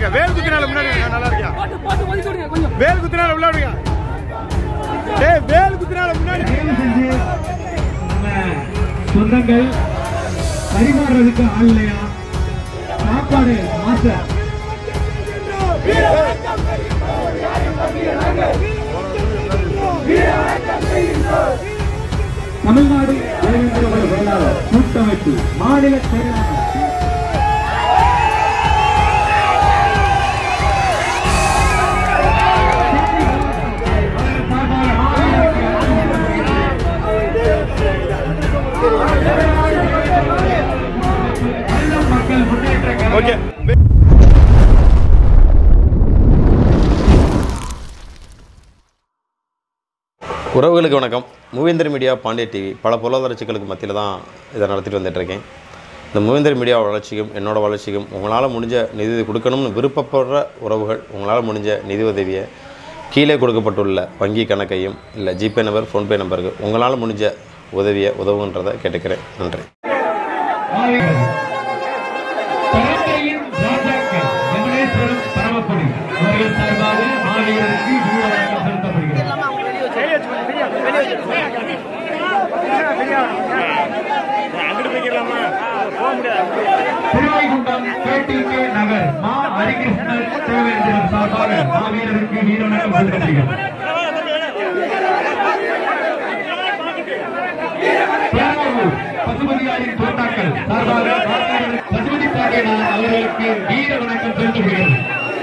வாங்க. வேல் குத்தினால முன்னாடி நல்லா இருக்கியா? வேல் குத்தினால விளையாடுங்க. ஏய் வேல் குத்தினால முன்னாடி சொந்தங்கள் பரிமாறுறதுக்கு ஆள் இல்லையா? சாப்பாடு மாஸ்டர் தமிழ்நாடு கூட்டமைப்பு மாநில செயலாளர் ஓகே. உறவுகளுக்கு வணக்கம். மூவேந்தர் மீடியா பாண்டிய டிவி பல பொருளாதார சிக்கலுக்கு மத்தியில் தான் இதை நடத்திட்டு வந்துட்டுருக்கேன். இந்த மூவேந்தர் மீடியா வளர்ச்சிக்கும் என்னோட வளர்ச்சிக்கும் உங்களால் முடிஞ்ச நிதி கொடுக்கணும்னு விருப்பப்படுற உறவுகள் உங்களால் முடிஞ்ச நிதி உதவியை கீழே கொடுக்கப்பட்டுள்ள வங்கி கணக்கையும் இல்லை ஜிபே நம்பர் ஃபோன்பே நம்பருக்கு உங்களால் முடிஞ்ச உதவியை உதவுன்றதை கேட்டுக்கிறேன். நன்றி. திருவைகுண்டம் கேடிகே நகர் மா ஹரிகிருஷ்ணன் தேவேந்திரன் சார்பாக மாவீரருக்கு வீரவணக்கம் செலுத்தப்படுகிறது. பசுபதியாரின் தோட்டாக்கள் சார்பாக பசுபதி பாண்டியனார் அவர்களுக்கு வீரவணக்கம் செலுத்தப்படுகிறது.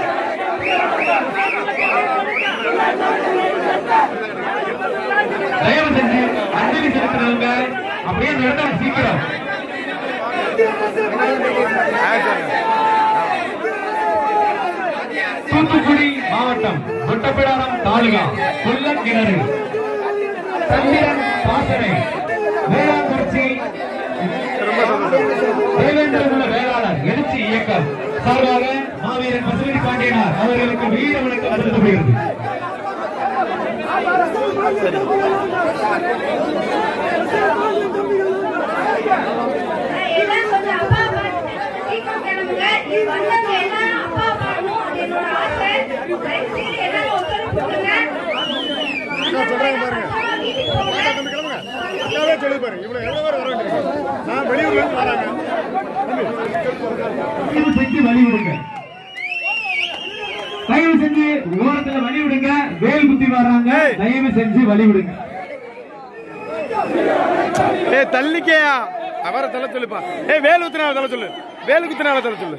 தயவு செஞ்சு அஞ்சலி செலுத்துறவங்க அப்படியே நடந்தா சீக்கிரம். தூத்துக்குடி மாவட்டம் ஒட்டப்பிடாரம் தாலுகா கொல்லம் கிணறு சந்திரன் பாசனை வேளாண்குறிச்சி தேவேந்திரகுல வேளாளர் எழுச்சி இயக்கம் சார்பாக மாவீரன் பசுபதி பாண்டியனார் அவர்களுக்கு வீர வணக்கம் செலுத்தப்படுகிறது. தயவு செஞ்சு ஓரத்துல வழி விடுங்க. வேல் குத்தி வர்றாங்க, தயவு செஞ்சு வழி விடுங்க. தள்ளிக்கையா அவரை தலை சொல்லுப்பா. வேல் குத்தினால தலை சொல்லு. வேல் குத்தினால தலை சொல்லு.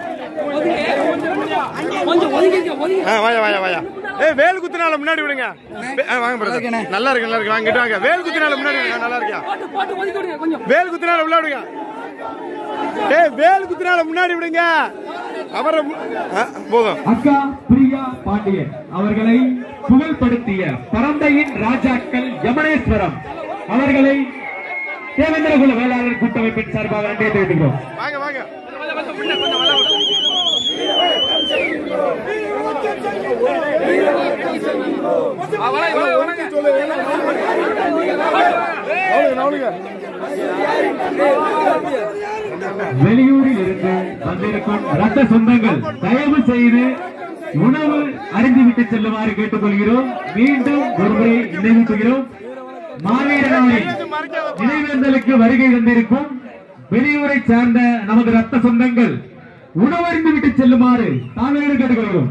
வாயா வாயா வாயா. வேல் குத்தினால முன்னாடி விடுங்க. வாங்க பிரதர். நல்லா இருக்கு நல்லா இருக்கு. வாங்கிட்டு வாங்க. வேல் குத்தினால முன்னாடி விடுங்க. நல்லா இருக்கியா? வேல் குத்தினால விளையாடுங்க. வேல் குத்தினால முன்னாடி விடுங்க. அவரை போதும். அக்கா பிரியா பாண்டியன் அவர்களை புகழ்படுத்திய பரந்தையின் ராஜாக்கள் யமனேஸ்வரம் அவர்களை தேவேந்திரகுல வேளாளர் கூட்டமைப்பின் சார்பாக நன்றி தெரிவிக்கிறோம். வாங்க வாங்க. வெளியூரில் இருந்து வந்திருக்கும் ரத்த சொந்தங்கள் தயவு செய்து உணவு அறிந்துவிட்டு செல்லுமாறு கேட்டுக்கொள்கிறோம். மீண்டும் ஒருமுறை நினைவுகிறோம். மாவீரனாரின் நினைவேந்தலுக்கு வருகை தந்திருக்கும் வெளியூரை சார்ந்த நமது ரத்த சொந்தங்கள் உணவறிந்து விட்டு செல்லுமாறு தாங்கள் கேட்டுக்கொள்கிறோம்.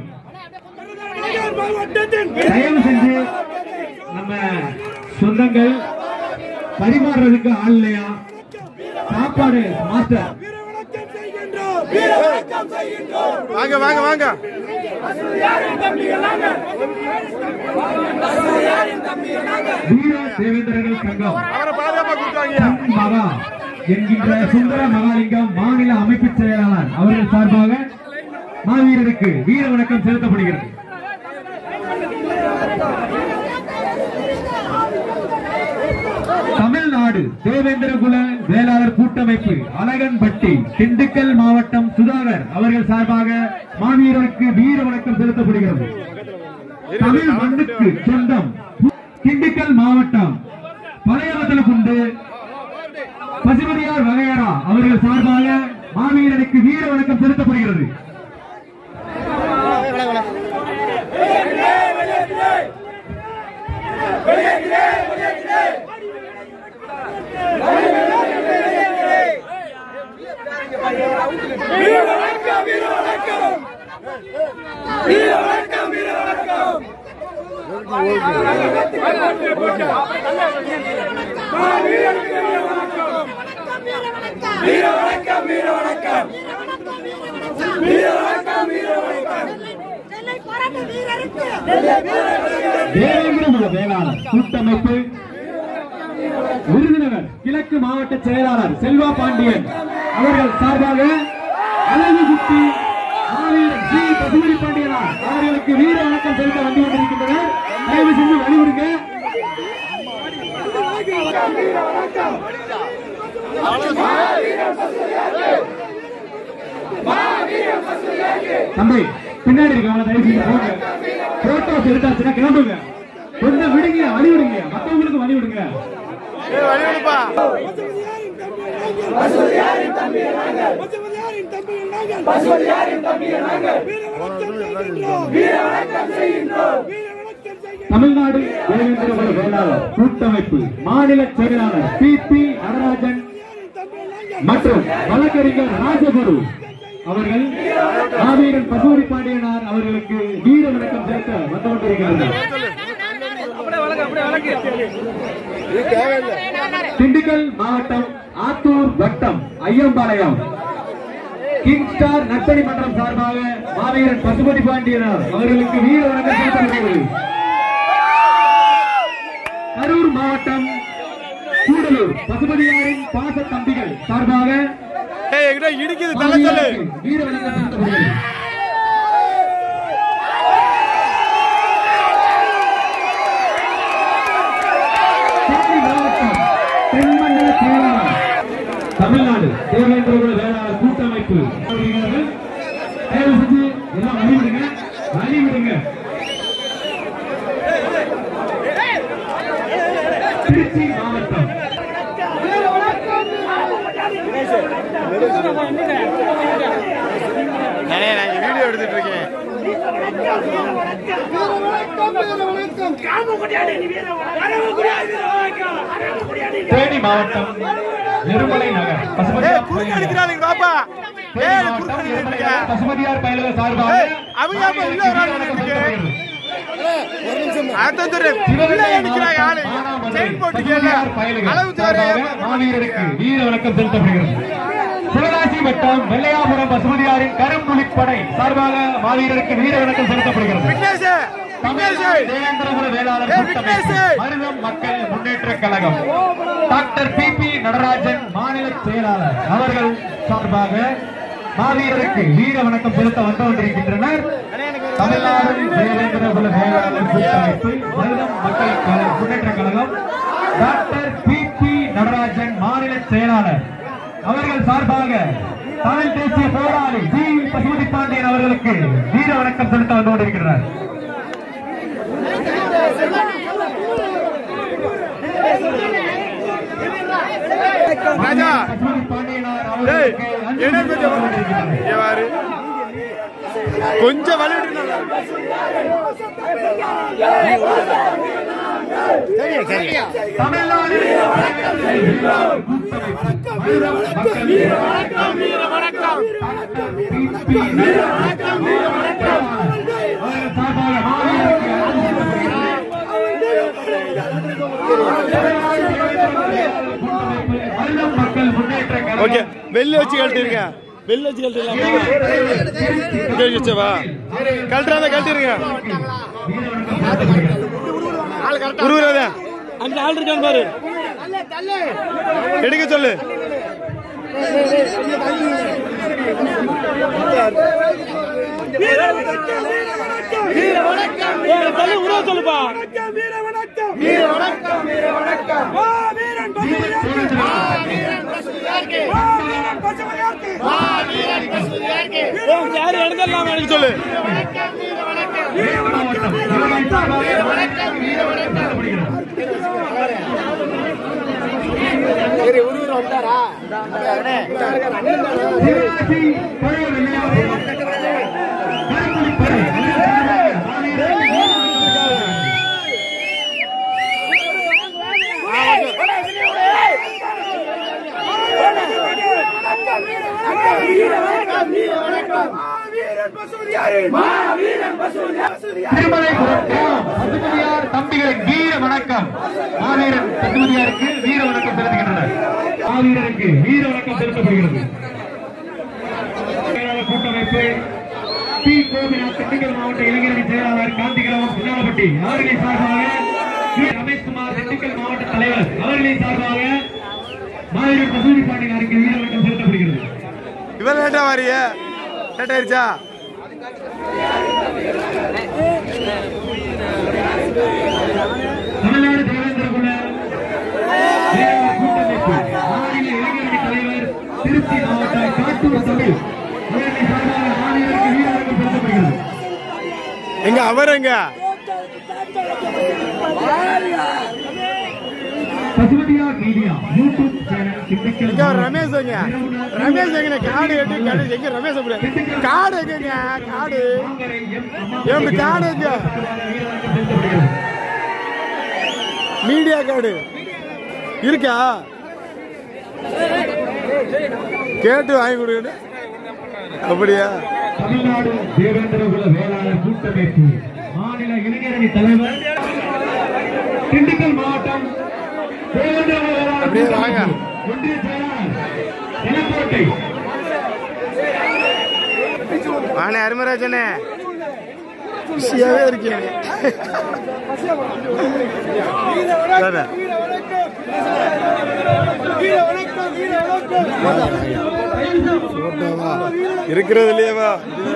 தயவு செஞ்சு நம்ம சொந்தங்கள் பரிமாறுறதுக்கு ஆள் இல்லையா? சாப்பாடு மாஸ்டர் வாங்க வாங்க வாங்க. வீர தேவேந்திரர்கள் சங்கம் அவரை பாதுகாப்பா கொடுத்தாங்க. மகா என்கின்ற சுந்தர மகாலிங்கம் மாநில அமைப்பு செயலாளர் அவர்கள் சார்பாக மாவீரருக்கு வீர வணக்கம் செலுத்தப்படுகிறது. தமிழ்நாடு தேவேந்திரகுல வேளாளர் கூட்டமைப்பு அழகன்பட்டி திண்டுக்கல் மாவட்டம் சுதாகர் அவர்கள் சார்பாக மாவீரருக்கு வீர வணக்கம் செலுத்தப்படுகிறது. தமிழ் மண்ணுக்கு சொந்தம் திண்டுக்கல் மாவட்டம் பழையவத்தலக்குண்டு பசுபதியார் வகையரா அவர்கள் சார்பாக மாவீரனுக்கு வீர வணக்கம் செலுத்தப்படுகிறது. வேளாளர் கூட்டமைப்பு விருதுநகர் கிழக்கு மாவட்ட செயலாளர் செல்வா பாண்டியன் அவர்கள் சார்பாக அழகு குட்டி மாவீரன் ஜி பசுமதி பாண்டியனார் அவர்களுக்கு வீர வணக்கம் செலுத்த வந்து கொண்டிருக்கின்றனர். தயவு செஞ்சு வழிவிடுங்க. தம்பி பின்னாடி இருக்க தயவு செஞ்சு போங்க. போட்டோஸ் எடுத்தாச்சுன்னா கிளம்புங்க. கொஞ்சம் விடுங்க, வழி விடுங்க, மற்றவங்களுக்கு வழி விடுங்க. தமிழ்நாடு தேவேந்திர குல வேளாளர் கூட்டமைப்பு மாநில செயலாளர் பி நடராஜன் மற்றும் வழக்கறிஞர் ராஜகுரு அவர்கள் மாவீரன் பசுமதி பாண்டியனார் அவர்களுக்கு வீர வணக்கம் செலுத்த வந்து கொண்டிருக்கிறார்கள். திண்டுக்கல் மாவட்டம் ஆத்தூர் வட்டம் ஐயம்பாளையம் கிங் ஸ்டார் நற்பணி மன்றம் சார்பாக மாவீரன் பசுமதி பாண்டியனார் அவர்களுக்கு வீர வணக்கம் செலுத்தப்படுகிறது. கரூர் மாவட்டம் கூடலூர் பசுமதியாரின் பாச தம்பிகள் சார்பாக இடிக்குது தலை சொல்லு வீர வணக்கம் செலுத்தப்படுகிறது. தென்மண்டல செயலாளர் தமிழ்நாடு தேவேந்திர குல வேளாளர் கூட்டமைப்பு தயவு செஞ்சு எல்லாம் வழிவிடுங்க, வழிவிடுங்க. திருச்சி மாவட்டம் வீடியோ எடுத்துட்டு இருக்கேன். தேனி மாவட்டம் நெருமலை நகர் பசுமதியார் பயலுக சார்பாக மாவீரருக்கு வீர வணக்கம் செலுத்தப்படுகிறது. சிவகாசி வட்டம் வெள்ளையாபுரம் பசுமதியாரின் கரும்புலிப்படை சார்பாக மாவீரருக்கு வீர வணக்கம் செலுத்தப்படுகிறது. தேவேந்திர குல வேளாளர் கூட்டமைப்பு மருதம் மக்கள் முன்னேற்ற கழகம் டாக்டர் பி நடராஜன் மாநில செயலாளர் அவர்கள் சார்பாக மாவீரருக்கு வீர வணக்கம் செலுத்த வந்து கொண்டிருக்கின்றனர். தமிழ்நாடு தேவேந்திர குல வேளாளர் கூட்டமைப்பு மருதம் மக்கள் முன்னேற்ற கழகம் டாக்டர் பி நடராஜன் மாநில செயலாளர் அவர்கள் சார்பாக தமிழ் தேசிய போராளி ஜி பசுமதி பாண்டியன் அவர்களுக்கு வீர வணக்கம் செலுத்த வந்து கொண்டிருக்கிறார். கொஞ்சம் வலி தமிழ்நாடு மக்கள் முன்னேற்ற ஓகே வெள்ளி வச்சு கழட்டிருங்க, வெள்ளி வச்சு கழட்டிடலாமா? கழட்டுறாங்க, கழட்டிருங்க. அங்க ஆள் இருக்கான்னு பாரு, எடுக்க சொல்லு. உறவு சொல்லுப்பா. யாரு எடுக்கலாம் எனக்கு சொல்லு. வந்தாரா பசுபதியார் தம்பிகளின் வீர வணக்கம். மாவீரன் பசுபதியாருக்கு வீர வணக்கம் செலுத்துகின்றனர். மாவீரருக்கு வீர வணக்கம் செலுத்தப்படுகிறது. கூட்டமைப்பு டி. கோபிநாத் திண்டுக்கல் மாவட்ட இளைஞரணி செயலாளர் காந்திகிராமம் புன்னாலப்பட்டி அவர்களின் சார்பாக ரமேஷ்குமார் திண்டுக்கல் மாவட்ட தலைவர் அவர்களின் சார்பாக மாவீரன் பசுபதி பாண்டியனாருக்கு வீர வணக்கம் செலுத்தப்படுகிறது. இவர் லேட்டா வாரிய லேட் ஆயிருச்சா? தமிழ்நாடு தேவேந்திர குல கூட்டமைப்பு மாநில இளைஞரணி தலைவர் திருச்சி மாவட்ட காட்டூர் தமிழ் அவர்களின் சார்பாக மாவீரருக்கு வீர வணக்கம் செலுத்தப்படுகிறது. எங்க அவர் எங்க Pasupathiyar media YouTube channel Dindigul எங்க ரமேஷ் எங்க ரமேஷ் எங்க காடு எட்டு காடு எங்க ரமேஷ் காடு எங்க காடு எப்படி காடு எங்க மீடியா கார்டு இருக்கா? கேட்டு வாங்கி கொடுங்க. அப்படியா? தமிழ்நாடு தேவேந்திர குல வேளாளர் கூட்டமைப்பு மாநில இளைஞரணி தலைவர் திண்டுக்கல் மாவட்டம் தேவேந்திர குல அப்படியே வாங்க. ஒன்றிய செயலாளர் எலக்கோட்டை வாணே அருமராஜனே பிஸியாவே இருக்கீங்க. இருக்கிறது இல்லையாவா?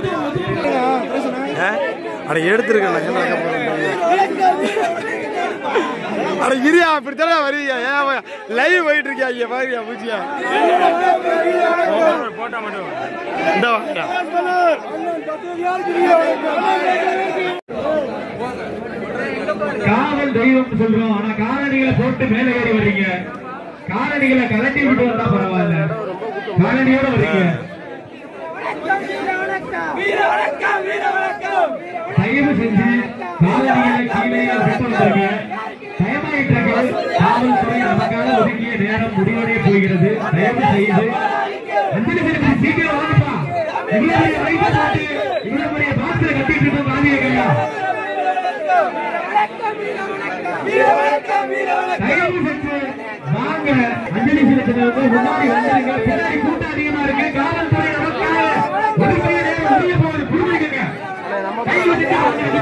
அட எடுத்துருக்கேன். அட இரியா அப்படித்தானே வருவீங்க. ஏன் லைவ் போயிட்டு இருக்கியா? இங்க பாருயா பூச்சியா போட்டா மட்டும் இந்த வாங்க. காவல் தெய்வம் சொல்றோம். ஆனா காலணிகளை போட்டு மேல ஏறி வர்றீங்க. காலணிகளை கலட்டி விட்டு வந்தா பரவாயில்ல, காலணியோட வர்றீங்க. தயவு செஞ்சு காலணிகளை கீழே விட்டு வந்துருங்க. தயமாயிட்டார்கள். காவல்துறை நமக்காக ஒதுக்கிய நேரம் முடிவடைய போகிறது. தயவு செய்து அஞ்சலி செலுத்தி சீக்கிரம் வாங்கப்பா. இவ்வளவு பெரிய பாக்ஸ்ல கட்டிட்டு இருக்கோம் காந்தியர்களா. தயவு செஞ்சு வாங்க. அஞ்சலி செலுத்தினவங்க முன்னாடி வந்துருங்க. பின்னாடி கூட்டம் அதிகமா இருக்கு. காவல்துறை நமக்காக ஒதுக்கிய நேரம் முடிய போகுது. புரிஞ்சுக்கங்க. தயவு செஞ்சு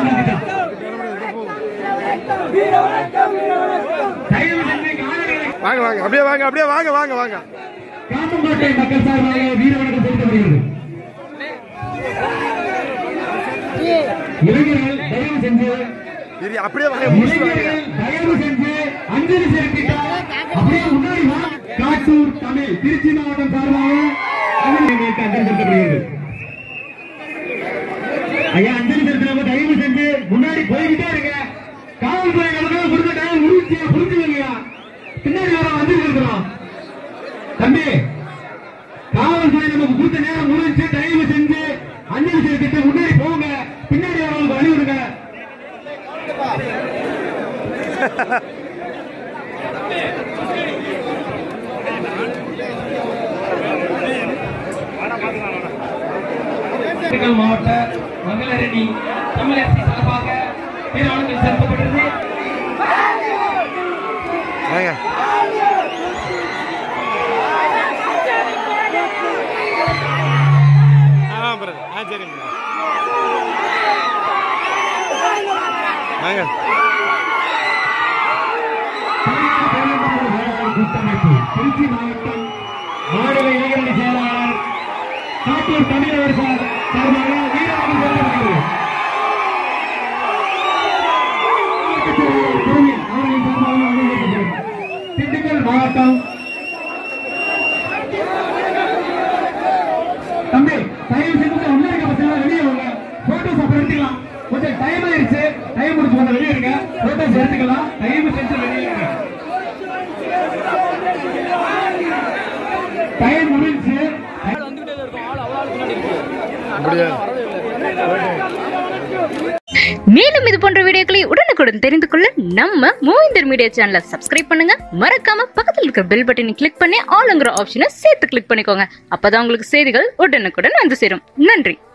வாங்க வாங்க அப்படியே வாங்க அப்படியே வாங்க வாங்க வாங்க. காமங்கோட்டை மக்கள் சார்பாக வீர வணக்கம் செலுத்தப்படுகிறது. இளைஞர்கள் தயவு செஞ்சு அப்படியே வாங்க. இளைஞர்கள் தயவு செஞ்சு அஞ்சலி செலுத்திட்டா அப்படியே முன்னாடி வா. காட்டூர் தமிழ் திருச்சி மாவட்டம் சார்பாக அஞ்சலி செலுத்தப்படுகிறது. ஐயா அஞ்சலி செலுத்தினவங்க தயவு செஞ்சு முன்னாடி போய்கிட்டே இருங்க. காவல்துறை நமக்காக கொடுத்த டைம் முடிச்சு புரிஞ்சுக்கலையா? பின்னாடி வர அஞ்சலி செலுத்துறோம். தம்பி காவல்துறை நமக்கு கொடுத்த நேரம் முடிஞ்சு. தயவு செஞ்சு அஞ்சலி செலுத்திட்டு முன்னாடி போங்க. பின்னாடி வரவங்களுக்கு வழி விடுங்க. மாவட்ட மகளிரணி தமிழரசி சார்பாக வீரவணக்கம் செலுத்தப்பட்டது. கூட்டமைப்பு திருச்சி மாவட்டம் மாநில இளைஞரணி செயலாளர் காட்டூர் தமிழர் சார்பாக வீரவணக்கம் செலுத்தப்படுகிறது. திண்டுக்கல் மாவட்டம் தம்பி தயவு செஞ்சு முன்னாடி பசங்க வெளியே வாங்க. போட்டோஸ் அப்புறம் எடுத்துக்கலாம். கொஞ்சம் டைம் ஆயிருச்சு. டைம் முடிச்சு கொஞ்சம் வெளியே இருங்க. போட்டோஸ் எடுத்துக்கலாம். தயவு செஞ்சு வெளியே இருங்க. டைம் முடிஞ்சு. மேலும் இது போன்ற வீடியோக்களை உடனுக்குடன் தெரிந்து கொள்ள நம்ம மூவிந்தர் மீடியா சேனலை சப்ஸ்கிரைப் பண்ணுங்க. மறக்காம பக்கத்தில் இருக்கிற பெல் பட்டனை கிளிக் பண்ணி ஆல்ங்கிற ஆப்ஷனை சேர்த்து கிளிக் பண்ணிக்கோங்க. அப்பதான் உங்களுக்கு செய்திகள் உடனுக்குடன் வந்து சேரும். நன்றி.